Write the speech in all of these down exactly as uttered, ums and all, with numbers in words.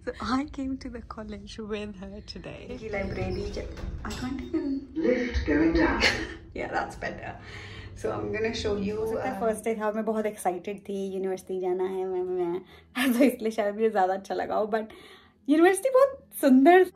So I came to the college with her today. The library. I can't even. Lift going down. Yeah, that's better. So I'm gonna show you. Uh, first day था, मैं बहुत excited थी. University जाना है मैं मैं तो इसलिए शायद मुझे ज़्यादा अच्छा लगा हो. बट यूनिवर्सिटी बहुत सुंदर.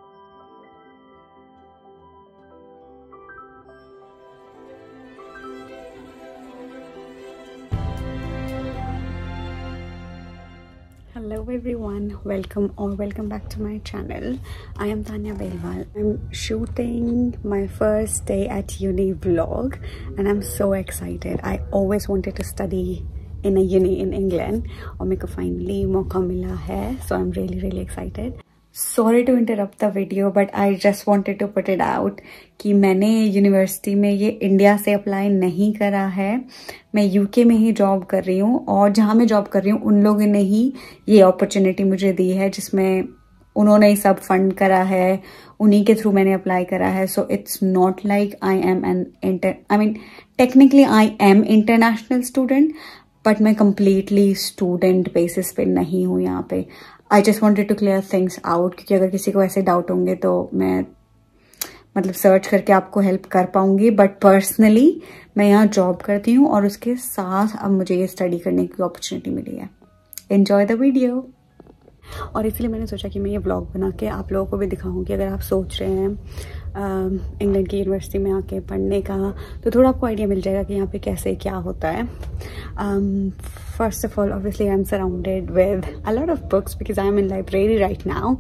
Hello everyone, welcome or welcome back to my channel. I am Tanya Belwal. I'm shooting my first day at uni vlog and I'm so excited. I always wanted to study in a uni in England और मेरे को finally मौका मिला है, so I'm really really excited. Sorry to interrupt the video but I just wanted to put it out कि मैंने university में ये इंडिया से अप्लाई नहीं करा है. मैं यूके में ही जॉब कर रही हूँ और जहाँ मैं जॉब कर रही हूँ उन लोगों ने ही ये अपॉर्चुनिटी मुझे दी है जिसमें उन्होंने ही सब फंड करा है, उन्हीं के थ्रू मैंने अप्लाई करा है. So it's not like I am an inter I mean technically I am international student but मैं कम्प्लीटली स्टूडेंट बेसिस पे नहीं हूँ यहाँ पे. I just wanted to clear things out क्योंकि अगर किसी को ऐसे डाउट होंगे तो मैं मतलब सर्च करके आपको हेल्प कर पाऊंगी. बट पर्सनली मैं यहाँ जॉब करती हूँ और उसके साथ अब मुझे ये स्टडी करने की अपॉर्चुनिटी मिली है. Enjoy the video. और इसलिए मैंने सोचा कि मैं ये व्लॉग बना के आप लोगों को भी दिखाऊँ कि अगर आप सोच रहे हैं इंग्लैंड की यूनिवर्सिटी में आके पढ़ने का तो थोड़ा आपको आइडिया मिल जाएगा कि यहाँ पे कैसे क्या होता है. First of all obviously I am surrounded with a lot of books because I am in library right now.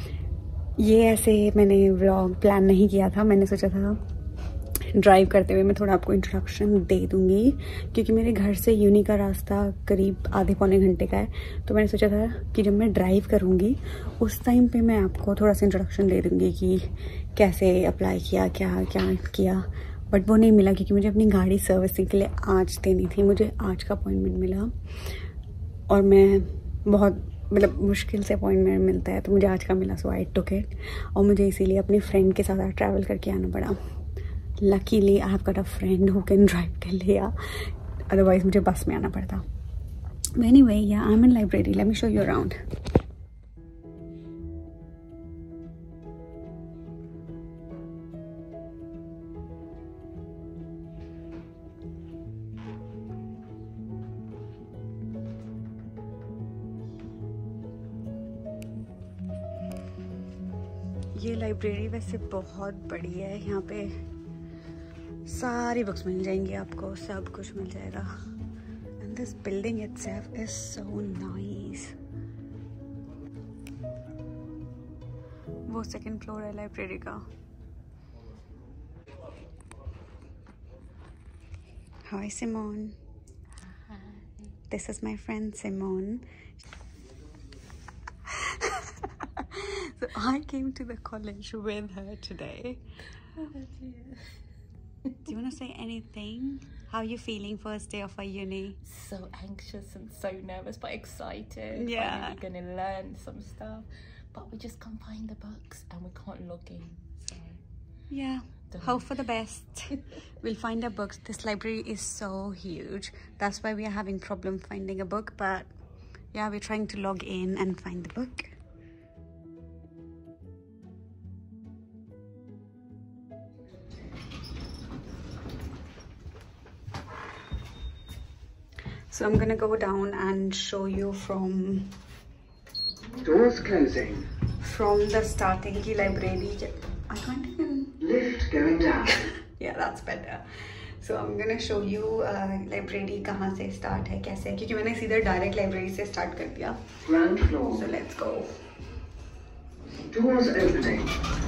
ये ऐसे मैंने व्लॉग प्लान नहीं किया था. मैंने सोचा था ड्राइव करते हुए मैं थोड़ा आपको इंट्रोडक्शन दे दूंगी क्योंकि मेरे घर से यूनी का रास्ता करीब आधे पौने घंटे का है. तो मैंने सोचा था कि जब मैं ड्राइव करूंगी उस टाइम पे मैं आपको थोड़ा सा इंट्रोडक्शन दे दूंगी कि कैसे अप्लाई किया, क्या क्या किया. बट वो नहीं मिला क्योंकि मुझे अपनी गाड़ी सर्विसिंग के लिए आज देनी थी. मुझे आज का अपॉइंटमेंट मिला और मैं बहुत मतलब मुश्किल से अपॉइंटमेंट मिलता है तो मुझे आज का मिला. सो आई टुक इट और मुझे इसीलिए अपनी फ्रेंड के साथ ट्रैवल करके आना पड़ा. Luckily I have got a friend who can drive till here, otherwise मुझे बस में आना पड़ता. Anyway yeah I am in library. Let me show you around. ये लाइब्रेरी वैसे बहुत बड़ी है. यहाँ पे सारी बुक्स मिल जाएंगी आपको, सब कुछ मिल जाएगा. And this building itself is so nice. वो सेकंड फ्लोर है लाइब्रेरी का. Hi Simone. This is my friend Simone. So I came to the college with her today. Oh, dear. Do you want to say anything? How are you feeling first day of our uni? So anxious and so nervous but excited. Yeah. We're going to learn some stuff. But we just can't find the books and we can't log in. So yeah. Don't hope for the best. We'll find our books. This library is so huge. That's why we are having problem finding a book. But yeah, we're trying to log in and find the book. So I'm gonna go down and show you from doors closing from the starting की library. I can't even lift going down. Yeah, that's better. So I'm gonna show you uh, library कहाँ से start है, कैसे, क्योंकि मैंने सीधे direct library से start कर दिया. Ground floor. So let's go. Doors opening.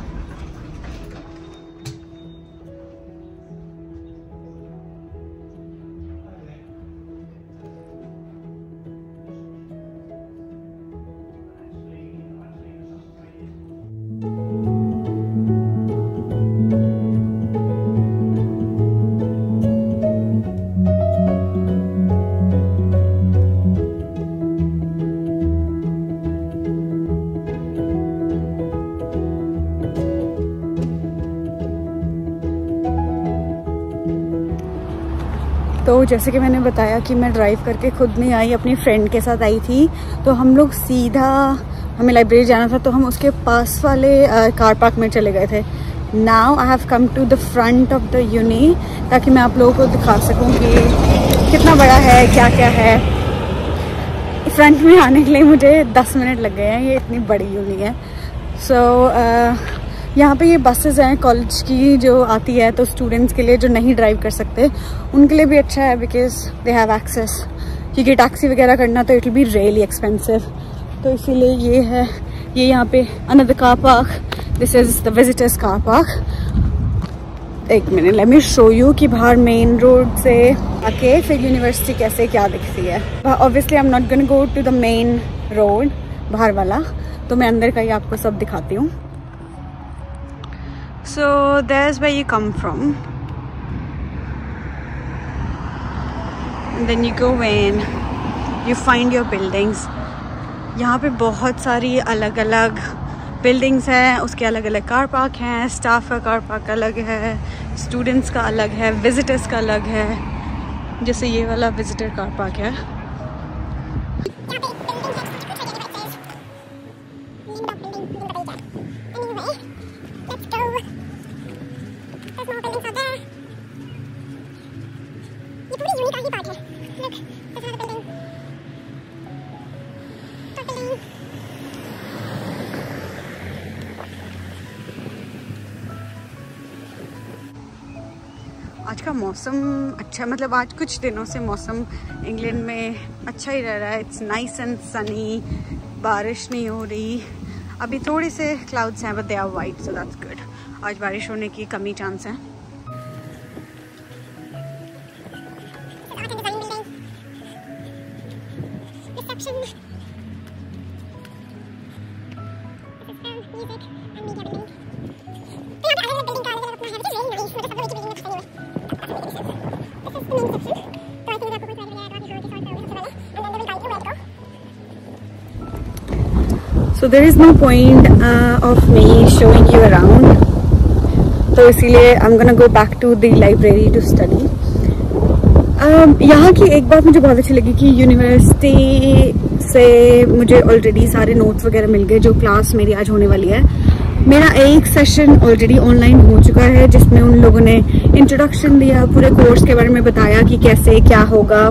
तो जैसे कि मैंने बताया कि मैं ड्राइव करके खुद नहीं आई, अपनी फ्रेंड के साथ आई थी. तो हम लोग सीधा हमें लाइब्रेरी जाना था, तो हम उसके पास वाले कार पार्क में चले गए थे। Now I have come to the front of the uni, ताकि मैं आप लोगों को दिखा सकूं कि कितना बड़ा है, क्या क्या है। फ्रंट में आने के लिए मुझे दस मिनट लग गए हैं, ये इतनी बड़ी यूनी है। सो so, uh, यहाँ पे ये बसेस हैं कॉलेज की जो आती है, तो स्टूडेंट्स के लिए जो नहीं ड्राइव कर सकते उनके लिए भी अच्छा है, बिकॉज दे हैव एक्सेस। क्योंकि टैक्सी वगैरह करना तो it will be really expensive, तो इसीलिए ये है। ये यहाँ पे another car park, this is the visitors car park. एक minute, let me show you कि बाहर मेन रोड से आके फिर यूनिवर्सिटी कैसे क्या दिखती है। Obviously I am not gonna go to the main road बाहर वाला, तो मैं अंदर का ही आपको सब दिखाती हूँ। So there's where you come from, and then you go in, you find your buildings. यहाँ पे बहुत सारी अलग अलग बिल्डिंग्स हैं, उसके अलग अलग कार पार्क हैं। स्टाफ का कार पार्क अलग है, स्टूडेंट्स का अलग है, विजिटर्स का अलग है। जैसे ये वाला विजिटर कार पार्क है। आज का मौसम अच्छा, मतलब आज कुछ दिनों से मौसम इंग्लैंड में अच्छा ही रह रहा है। इट्स नाइस एंड सनी, बारिश नहीं हो रही। अभी थोड़े से क्लाउड्स हैं, but they are white, so that's good. आज बारिश होने की कम ही चांस है। So there is no point uh, of me showing you around, तो इसीलिए I'm gonna go back to the library to study. uh, यहाँ की एक बात मुझे बहुत अच्छी लगी कि यूनिवर्सिटी से मुझे ऑलरेडी सारे नोट्स वगैरह मिल गए। जो क्लास मेरी आज होने वाली है, मेरा एक सेशन ऑलरेडी ऑनलाइन हो चुका है, जिसमें उन लोगों ने इंट्रोडक्शन दिया, पूरे कोर्स के बारे में बताया कि कैसे क्या होगा।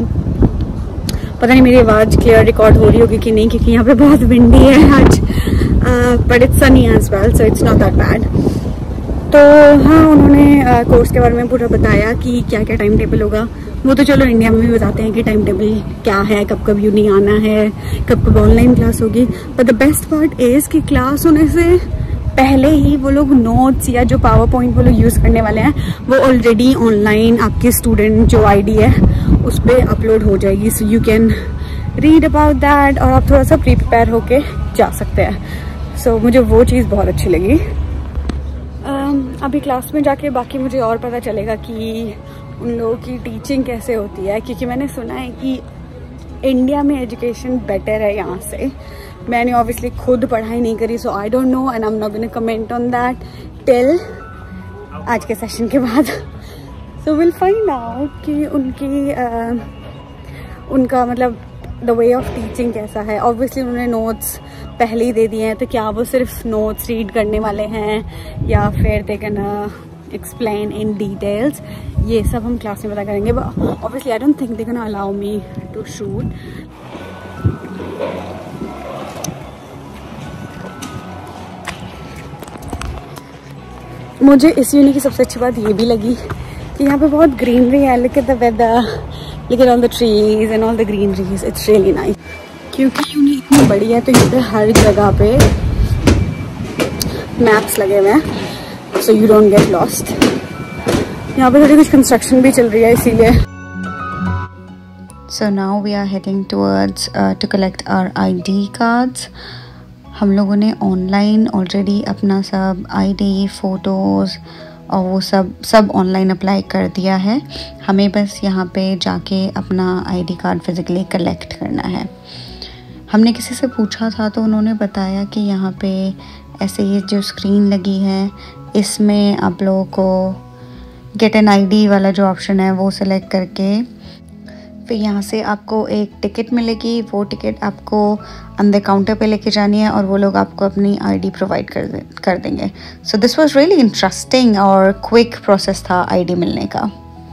पता नहीं मेरी आवाज़ क्लियर रिकॉर्ड हो रही होगी कि नहीं, क्योंकि यहाँ पे बहुत विंडी है आज, but it's sunny as well, so it's not that bad. तो हाँ, उन्होंने कोर्स uh, के बारे में पूरा बताया कि क्या क्या टाइम टेबल होगा। वो तो चलो इंडिया में भी बताते हैं कि टाइम टेबल क्या है, कब कब यूनी आना है, कब कब ऑनलाइन क्लास होगी। But the best part is कि क्लास होने से पहले ही वो लोग नोट्स या जो पावर पॉइंट वो लोग यूज़ करने वाले हैं, वो ऑलरेडी ऑनलाइन आपकी स्टूडेंट जो आईडी है उस पर अपलोड हो जाएगी। So you can read about that, और आप थोड़ा सा प्री प्रिपेयर होके जा सकते हैं। सो so, मुझे वो चीज़ बहुत अच्छी लगी। um, अभी क्लास में जाके बाकी मुझे और पता चलेगा कि उन लोगों की टीचिंग कैसे होती है, क्योंकि मैंने सुना है कि इंडिया में एजुकेशन बेटर है यहाँ से। मैंने ऑब्वियसली खुद पढ़ाई नहीं करी, so I don't know and I am not gonna comment on that till आज के सेशन के बाद। सो विल फाइंड आउट कि उनकी uh, उनका मतलब द वे ऑफ टीचिंग कैसा है। ऑब्वियसली उन्होंने नोट्स पहले ही दे दिए हैं, तो क्या वो सिर्फ नोट्स रीड करने वाले हैं या फिर they can explain in details, ये सब हम क्लास में पता करेंगे। But obviously I don't think they can allow me to shoot. मुझे इस यूनी की सबसे अच्छी बात ये भी लगी कि यहाँ पे बहुत ग्रीनरी है। Look at the weather, look at all the trees and all the greeneries, it's really nice. क्योंकि यूनी इतनी बड़ी है तो यहाँ पे हर जगह पे मैप्स लगे हुए हैं, so you don't get lost. यहाँ पे थोड़ी कुछ कंस्ट्रक्शन भी चल रही है इसीलिए। So now we are heading towards uh, to collect our I D cards. हम लोगों ने ऑनलाइन ऑलरेडी अपना सब आईडी, फ़ोटोज़ और वो सब सब ऑनलाइन अप्लाई कर दिया है। हमें बस यहाँ पे जाके अपना आईडी कार्ड फिज़िकली कलेक्ट करना है। हमने किसी से पूछा था तो उन्होंने बताया कि यहाँ पे ऐसे ये जो स्क्रीन लगी है, इसमें आप लोगों को गेट एन आईडी वाला जो ऑप्शन है वो सिलेक्ट करके फिर यहाँ से आपको एक टिकट मिलेगी, वो टिकट आपको अंदर काउंटर पे लेके जानी है और वो लोग आपको अपनी आईडी प्रोवाइड कर दे कर देंगे। So this was really interesting और क्विक प्रोसेस था आईडी मिलने का।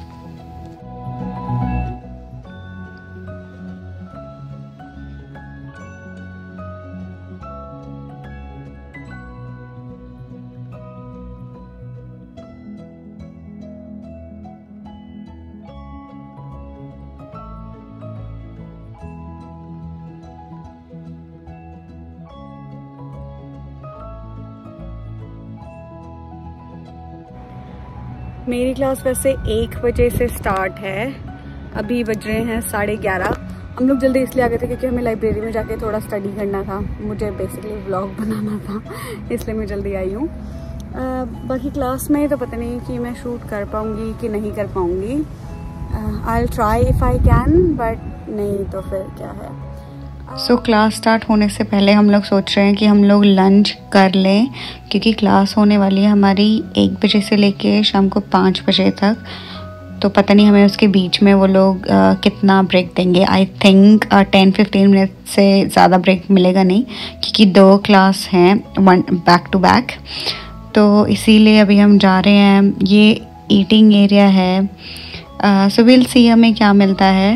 मेरी क्लास वैसे एक बजे से स्टार्ट है, अभी बज रहे हैं साढ़े ग्यारह। हम लोग जल्दी इसलिए आ गए थे क्योंकि हमें लाइब्रेरी में जाके थोड़ा स्टडी करना था, मुझे बेसिकली व्लॉग बनाना था, इसलिए मैं जल्दी आई हूँ। बाकी क्लास में तो पता नहीं कि मैं शूट कर पाऊँगी कि नहीं कर पाऊँगी। I will try if I can, but नहीं तो फिर क्या है। सो क्लास स्टार्ट होने से पहले हम लोग सोच रहे हैं कि हम लोग लंच कर लें, क्योंकि क्लास होने वाली है हमारी एक बजे से लेके शाम को पाँच बजे तक। तो पता नहीं हमें उसके बीच में वो लोग uh, कितना ब्रेक देंगे। I think ten fifteen minute से ज़्यादा ब्रेक मिलेगा नहीं, क्योंकि दो क्लास हैं वन बैक टू बैक। तो इसीलिए अभी हम जा रहे हैं, ये ईटिंग एरिया है। सो विल सी हमें क्या मिलता है।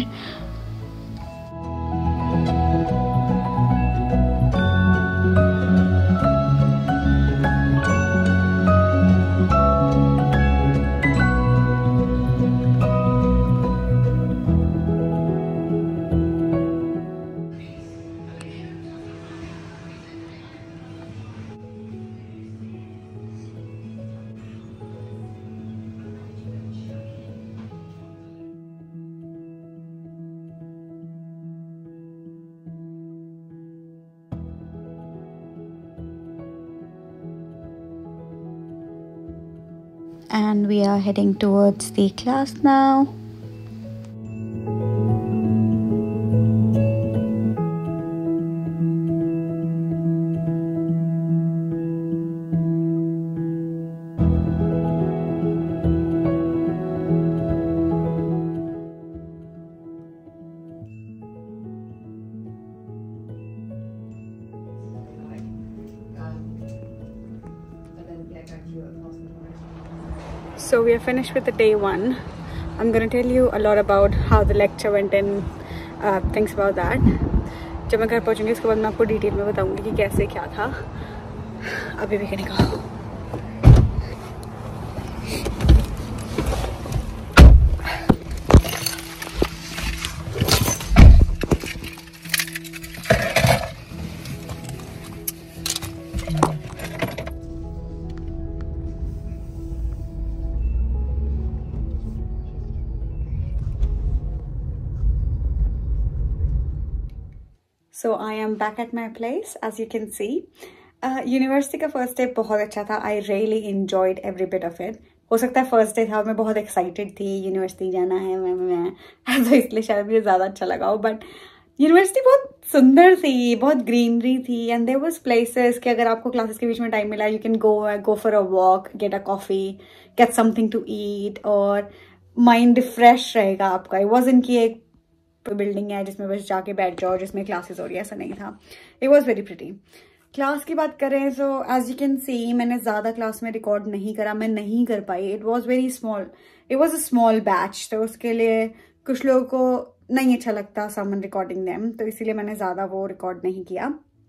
And we are heading towards the class now. So we are finished with the day one. I'm going to tell you a lot about how the lecture went and uh, things about that. जब मैं घर पहुँचूँगी उसके बाद मैं आपको detail में बताऊँगी कि कैसे क्या था। अभी भी निकालो। So I am back at my place, as you can see. University uh, का फर्स्ट डे बहुत अच्छा था. I really enjoyed every bit of it. हो सकता है फर्स्ट डे था, मैं बहुत एक्साइटेड थी, यूनिवर्सिटी जाना है मैं मैं तो इसलिए शायद मुझे ज़्यादा अच्छा लगा हो. बट यूनिवर्सिटी बहुत सुंदर थी, बहुत ग्रीनरी थी, एंड देयर वाज प्लेसेस कि अगर आपको क्लासेस के बीच में टाइम मिला, you can go go for a walk, get a coffee, get something to eat, और माइंड फ्रेश रहेगा आपका. इट वाज़न्ट कि एक बिल्डिंग है जिसमें बस जाके बैठ जाओ जिसमें क्लासेस हो रही है, ऐसा नहीं था. It was very pretty. Class की बात करें तो एज यू कैन सी मैंने ज़्यादा क्लास में रिकॉर्ड नहीं करा, मैं नहीं कर पाई. It was very small, it was a small batch, तो उसके लिए कुछ लोगों को नहीं अच्छा लगता समवन रिकॉर्डिंग देम, तो इसीलिए मैंने ज़्यादा वो रिकॉर्ड नहीं किया.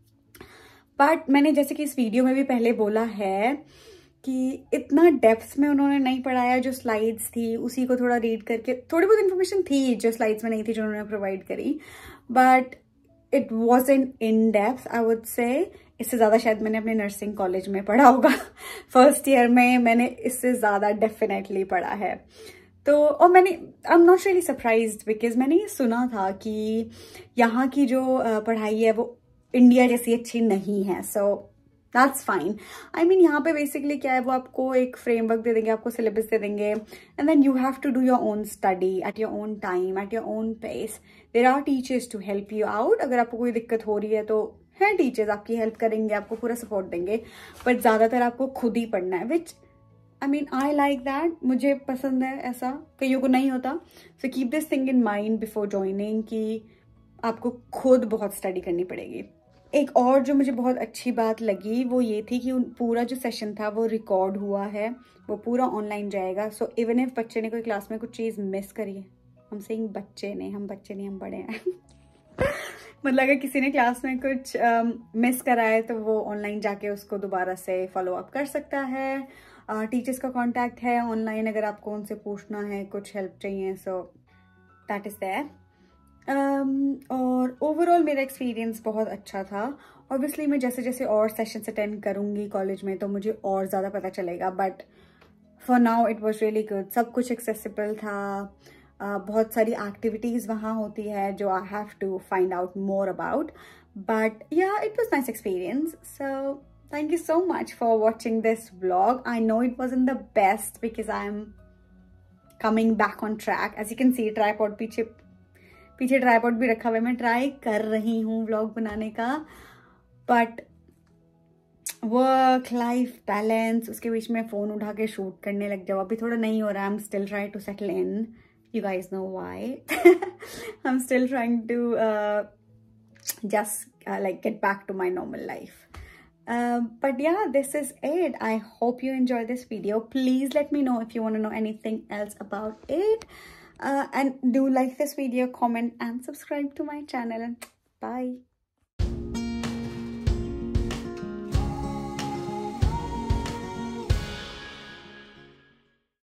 बट मैंने जैसे कि इस वीडियो में भी पहले बोला है कि इतना डेप्थ में उन्होंने नहीं पढ़ाया. जो स्लाइड्स थी उसी को थोड़ा रीड करके थोड़ी बहुत इन्फॉर्मेशन थी जो स्लाइड्स में नहीं थी जो उन्होंने प्रोवाइड करी, but it wasn't in depth I would say. इससे ज़्यादा शायद मैंने अपने नर्सिंग कॉलेज में पढ़ा होगा. फर्स्ट ईयर में मैंने इससे ज़्यादा डेफिनेटली पढ़ा है. तो और मैंने I am not really surprised because मैंने ये सुना था कि यहाँ की जो पढ़ाई है वो इंडिया जैसी अच्छी नहीं है. So that's fine. I mean यहाँ पे बेसिकली क्या है, वो आपको एक फ्रेमवर्क दे देंगे, आपको सिलेबस दे देंगे, and then you have to do your own study at your own time, at your own pace. There are teachers to help you out. अगर आपको कोई दिक्कत हो रही है तो है टीचर्स आपकी हेल्प करेंगे, आपको पूरा सपोर्ट देंगे, बट ज़्यादातर आपको खुद ही पढ़ना है, which I mean I like that, मुझे पसंद है ऐसा, कईयों को नहीं होता. So keep this thing in mind before joining कि आपको खुद बहुत स्टडी करनी पड़ेगी. एक और जो मुझे बहुत अच्छी बात लगी वो ये थी कि पूरा जो सेशन था वो रिकॉर्ड हुआ है, वो पूरा ऑनलाइन जाएगा. सो इवन इफ बच्चे ने कोई क्लास में कुछ चीज़ मिस करी है, हम सेइंग बच्चे ने, हम बच्चे नहीं, हम बड़े हैं मतलब अगर किसी ने क्लास में कुछ मिस uh, करा है तो वो ऑनलाइन जाके उसको दोबारा से फॉलो अप कर सकता है. टीचर्स uh, का कांटेक्ट है ऑनलाइन अगर आपको उनसे पूछना है, कुछ हेल्प चाहिए. So that is there. और ओवरऑल मेरा एक्सपीरियंस बहुत अच्छा था. ऑब्वियसली मैं जैसे जैसे और सेशंस अटेंड करूँगी कॉलेज में तो मुझे और ज़्यादा पता चलेगा, but for now it was really good. सब कुछ एक्सेसिबल था. Uh, बहुत सारी एक्टिविटीज़ वहाँ होती है जो I have to find out more about, but या it was nice experience. So thank you so much for watching this vlog. I know it wasn't the best because I am coming back on track. As you can see, tripod पीछे पीछे tripod भी रखा हुआ है. मैं try कर रही हूँ व्लॉग बनाने का, बट वर्क लाइफ बैलेंस, उसके बीच में फ़ोन उठा के शूट करने लग जाओ. अभी थोड़ा नहीं हो रहा. I am still try to settle in. You guys know why. I am still trying to just like get back to my normal life. But yeah, this is it. I hope you enjoyed this video. Please let me know if you want to know anything else about it. Uh, and do like this video, comment and subscribe to my channel. Bye.